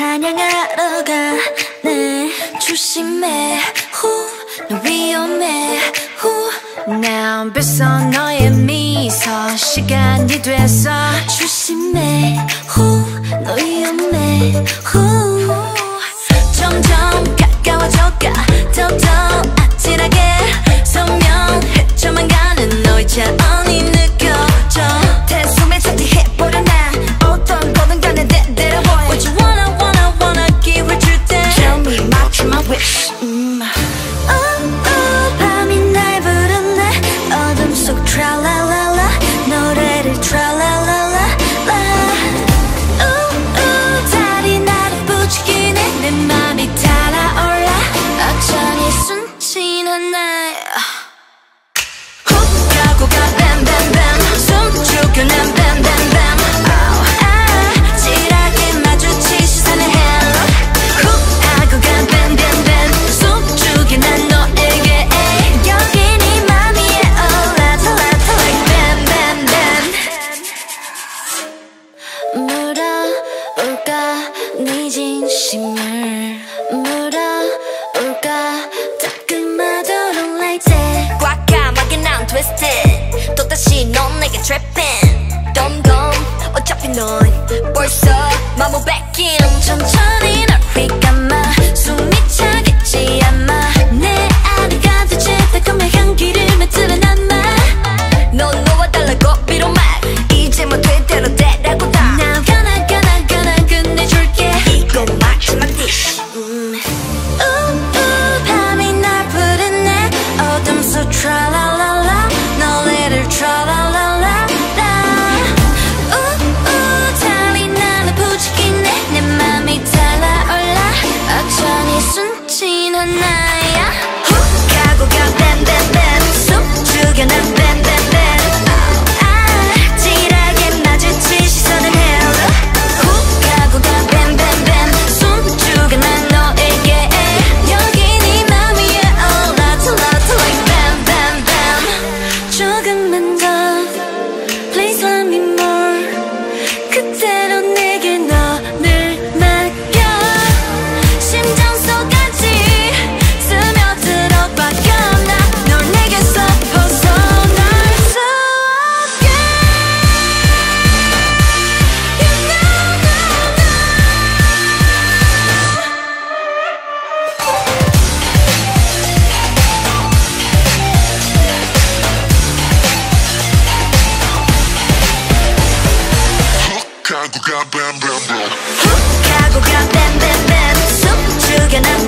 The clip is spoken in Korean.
사냥하러 가네 조심해 너 위험해 난 뱃서 너의 미소 시간이 됐어 조심해 너 위험해 점점 가까워져가 더더 아찔하게 선명해져만 가는 너의 차원이 느껴져 태숨에 차지해버려 난 어떤 거든 간에 대대로 보여 What you wanna 기회 줄 때 Tell me 맞춰 my wish 밤이 날 부르네 어둠 속 트랄랄랄라 노래를 트랄랄랄라 달이 나를 부추기네 내 맘이 달아올라 어쩌니 순진한 날 훅 가고 가 뱀뱀뱀 숨죽여 난 뱀뱀뱀 아찔하게 마주치 시선의 헬로 훅 하고 가 뱀뱀뱀 숨죽여 난 너에게 여기 네 맘 위에 올라타 like 뱀뱀뱀 물어볼까 네 진심을 물어볼까 따끔하도록 like that 꽉감하게 난 twisted 또다시 넌 내게 trapping 덤덤 어차피 넌 벌써 맘을 뺏긴 천천히 널 휘감아 숨이 차겠지 아마 내 안에 가득 달콤한 향기를 맡으려 남아 넌 너와 달라고 비록 말 이제 뭐 되대로 되라고 다 난 gonna 끝내줄게 이거 마지막 dish 밤이 날 부르네 어둠 속 트랄랄랄라 너를 트랄랄랄라 달이 나를 부추기네 내 맘이 달아올라 어쩌니 순진한 나야 훅 가고 가 뱀뱀뱀 숨죽여 난 뱀뱀뱀 아찔하게 마주치 시선을 헤어져 훅 가고 가 뱀뱀뱀 숨죽여 난 너에게 여기 네 맘 위에 올라타 like 뱀뱀뱀 조금만 더 Please let me more 그대로 내게 너를 맡겨 심장 속까지 스며들어 박혀나 널 내게서 벗어날 수 없게 You 가고 가 뱀뱀뱀 훅 가고 가 뱀뱀뱀 숨죽여 난